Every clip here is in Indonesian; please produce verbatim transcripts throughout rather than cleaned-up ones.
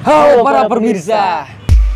Halo para pemirsa.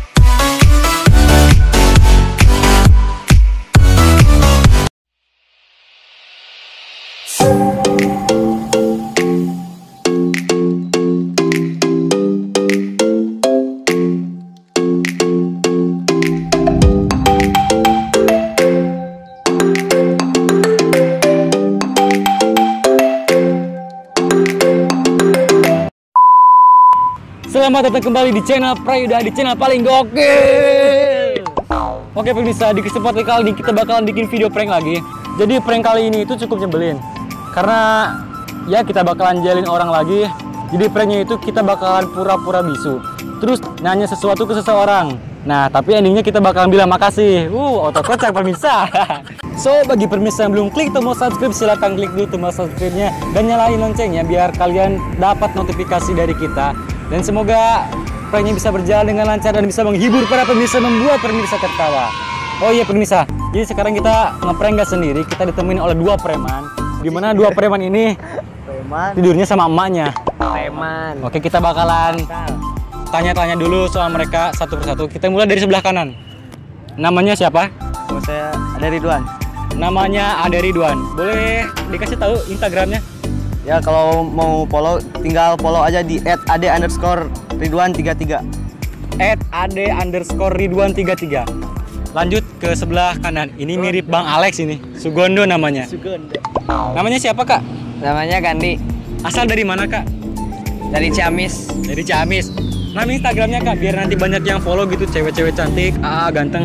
Selamat datang kembali di channel Prayuda, di channel paling gokil. Oke pemirsa, di kesempatan kali ini kita bakalan bikin video prank lagi. Jadi prank kali ini itu cukup nyebelin, karena ya kita bakalan jalin orang lagi. Jadi pranknya itu kita bakalan pura-pura bisu, terus nanya sesuatu ke seseorang. Nah tapi endingnya kita bakalan bilang makasih. Uh, otot kocak pemirsa. So bagi pemirsa yang belum klik tombol subscribe, silahkan klik dulu tombol subscribe-nya dan nyalain loncengnya biar kalian dapat notifikasi dari kita. Dan semoga pranknya bisa berjalan dengan lancar dan bisa menghibur para pemirsa, membuat pemirsa tertawa. Oh iya pemirsa, jadi sekarang kita ngeprank gak sendiri, kita ditemenin oleh dua preman. Dimana dua preman ini preman tidurnya sama emaknya. Preman. Oke, kita bakalan tanya-tanya dulu soal mereka satu persatu. Kita mulai dari sebelah kanan. Namanya siapa? Oh, saya ada Ridwan. Namanya Ade Ridwan. Boleh dikasih tahu Instagramnya? Ya kalau mau follow tinggal follow aja di et ade underscore ridwan tiga tiga. et ade underscore ridwan tiga tiga. Lanjut ke sebelah kanan. Ini mirip Bang Alex ini. Sugondo namanya. Sugondo. Namanya siapa kak? Namanya Gandhi. Asal dari mana kak? Dari Ciamis. Dari Ciamis. Nama Instagramnya kak, biar nanti banyak yang follow gitu, cewek-cewek cantik, ah ganteng.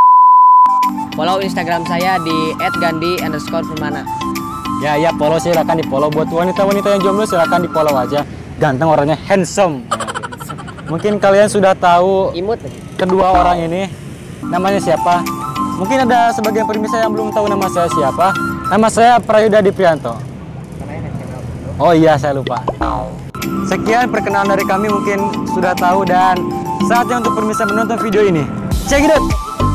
Follow Instagram saya di et gandhi underscore permana. Ya ya, follow, silakan di follow. Buat wanita-wanita yang jomblo silakan di follow aja. Ganteng orangnya, handsome. Mungkin kalian sudah tahu Imut. kedua orang ini namanya siapa. Mungkin ada sebagian pemirsa yang belum tahu nama saya siapa. Nama saya Prayuda Diprianto. Oh iya, saya lupa. Sekian perkenalan dari kami, mungkin sudah tahu, dan saatnya untuk pemirsa menonton video ini. Check it out.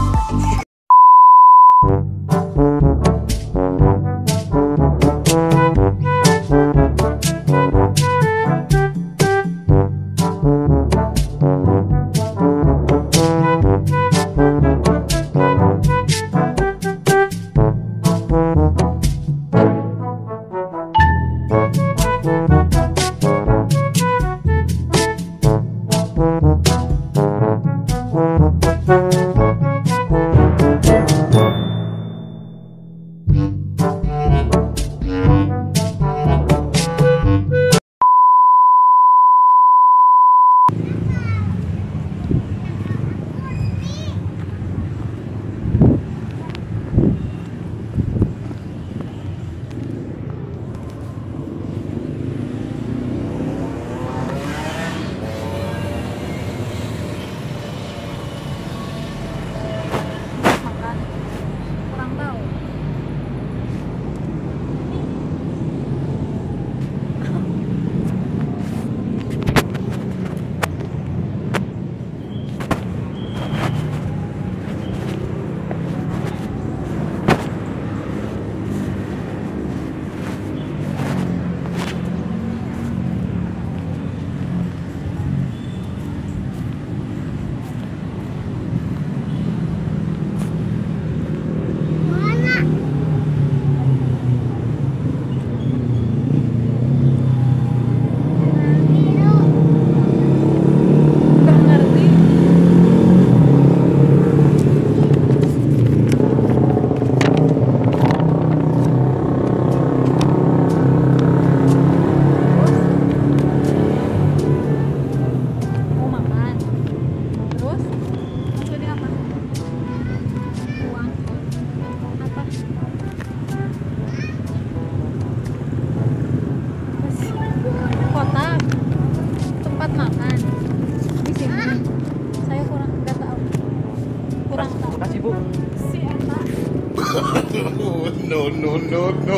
No, no, no, no.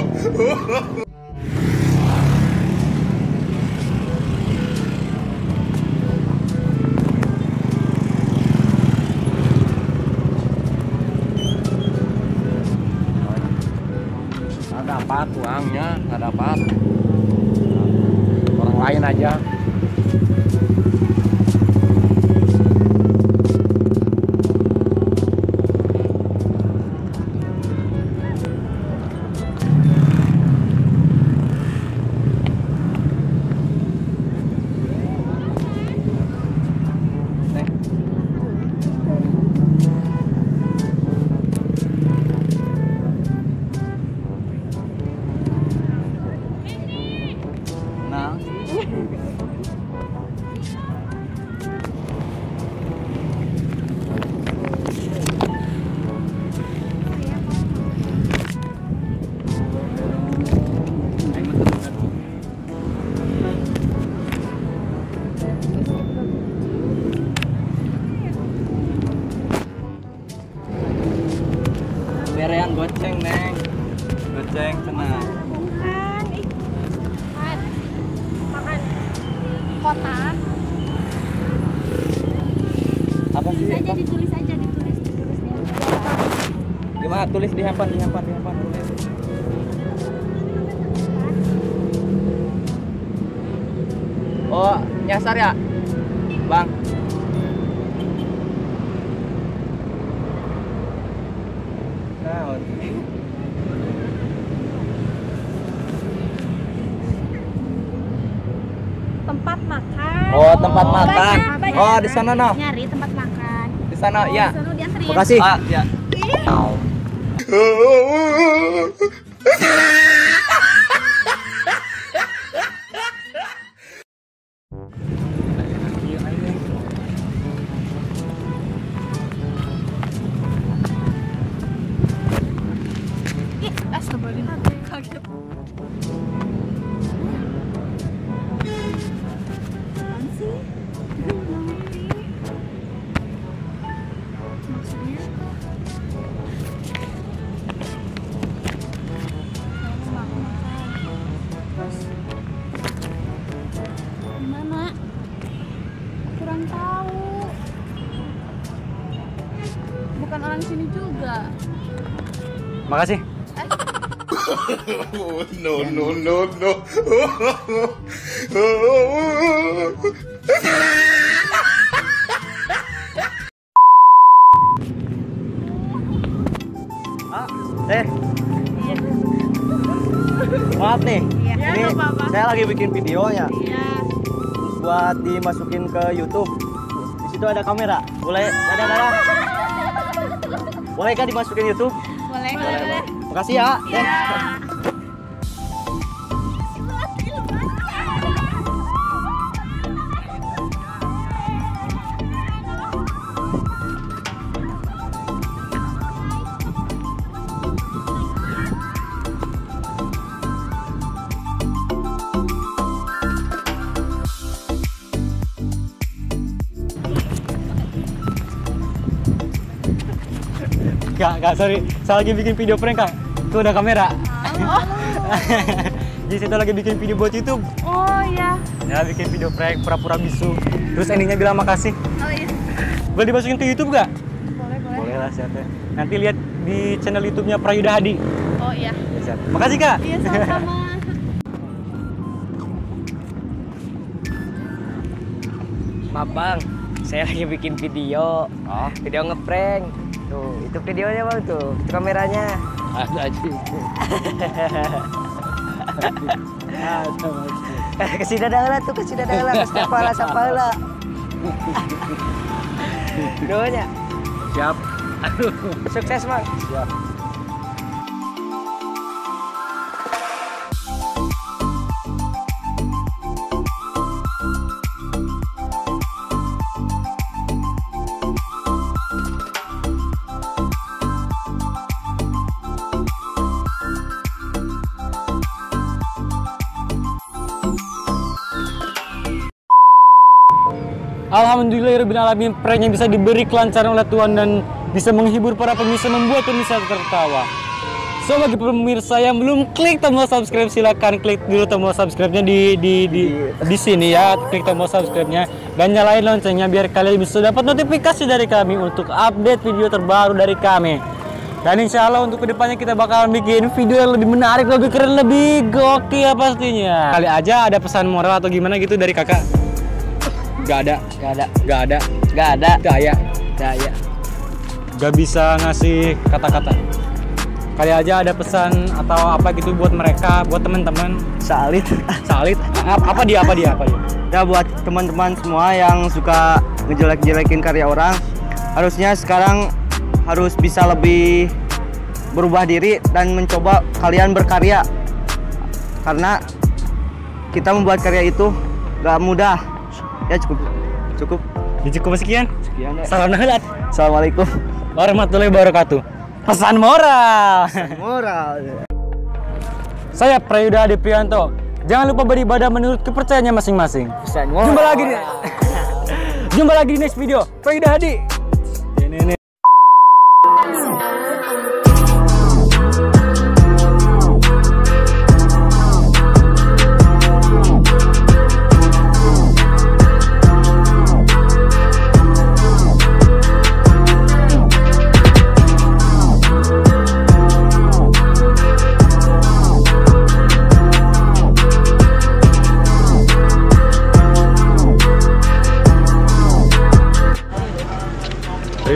Nggak dapat uangnya, nggak dapat. Orang lain aja. Goceng neng. Goceng tenang. Bukan, ih. Makan. Makan. Kotak. Apa sih? Tulis aja, ditulis aja, ditulis, ditulis di handphone. Gimana? Tulis di handphone, di handphone, di handphone tulis. Oh, nyasar ya, Bang. Nah, Tempat makan. oh tempat makan. Banyak, banyak. Oh di sana noh. Nyari tempat makan. Di sana ya. Di sana dianterin. Makasih. Ah, ya. Ih, astagfirullah. Kaget. Apaan sih? Maksudnya? Terus gimana? Kurang tahu. Bukan orang sini juga. Makasih. Oh, no, no, no, no. Ah, eh. Maaf nih. Iya, Ini nggak apa-apa. saya lagi bikin videonya Iya. buat dimasukin ke YouTube. Di situ ada kamera. Boleh? Dadah, dadah. Boleh kah dimasukin YouTube? Boleh, boleh, boleh. Makasih ya. Iya. Kak, kak, sorry. Saya lagi bikin video prank, Kak. Itu ada kamera. Jadi saya tuh lagi bikin video buat YouTube. Oh iya. Ya, bikin video prank pura-pura bisu. Terus endingnya bilang makasih. Oh iya. Boleh dimasukin ke YouTube gak? Boleh, boleh. Boleh lah, siap ya. Nanti lihat di channel YouTube-nya Prayuda Hadi. Oh iya. Ya, siap. Makasih, Kak. Iya, sama-sama. Maaf bang, saya lagi bikin video. Oh. Video ngeprank. Tuh, itu videonya bang tuh. Itu kameranya. Ada aja. Kasih dadala tuh, kasih dadala, kasih sapala, sapala. Doanya. Siap. Aduh. Sukses bang. Siap. Alhamdulillahirrahmanirrahim, prank yang bisa diberi kelancaran oleh Tuhan dan bisa menghibur para pemirsa, membuat pemirsa tertawa. So, bagi pemirsa yang belum klik tombol subscribe, silakan klik dulu tombol subscribe-nya di di di di sini ya, klik tombol subscribe-nya dan nyalain loncengnya biar kalian bisa dapat notifikasi dari kami untuk update video terbaru dari kami. Dan insya Allah untuk kedepannya kita bakalan bikin video yang lebih menarik, lebih keren, lebih gokil pastinya. Kali aja ada pesan moral atau gimana gitu dari kakak? Gak ada, Gak ada, gak ada, gak ada. daya, Daya. gak bisa ngasih kata-kata. Kali aja ada pesan atau apa gitu buat mereka, buat teman-teman. Salit. Salit, apa, apa dia, apa dia, apa dia? Ya buat teman-teman semua yang suka ngejelek-jelekin karya orang, harusnya sekarang harus bisa lebih berubah diri dan mencoba kalian berkarya. Karena kita membuat karya itu gak mudah. Ya cukup. Cukup. Cukup sekian. Sekian ya. Salam nahulat. Assalamualaikum. Warahmatullahi wabarakatuh. Pesan moral. Moral. Saya Prayuda Hadi Prianto. Jangan lupa beribadah menurut kepercayaannya masing-masing. Pesan moral. Jumpa lagi di Jumpa lagi di next video. Prayuda Hadi. Ini, ini.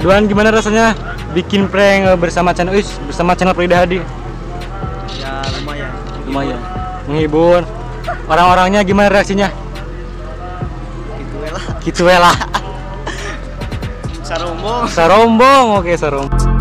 Duan, gimana rasanya bikin prank eh, bersama channel Uis, bersama channel Prayuda Hadi? Ya lumayan. Lumayan. Menghibur. Orang-orangnya gimana reaksinya? Gitu lah. Gitu lah. Sarombong. Sarombong, oke sarombong.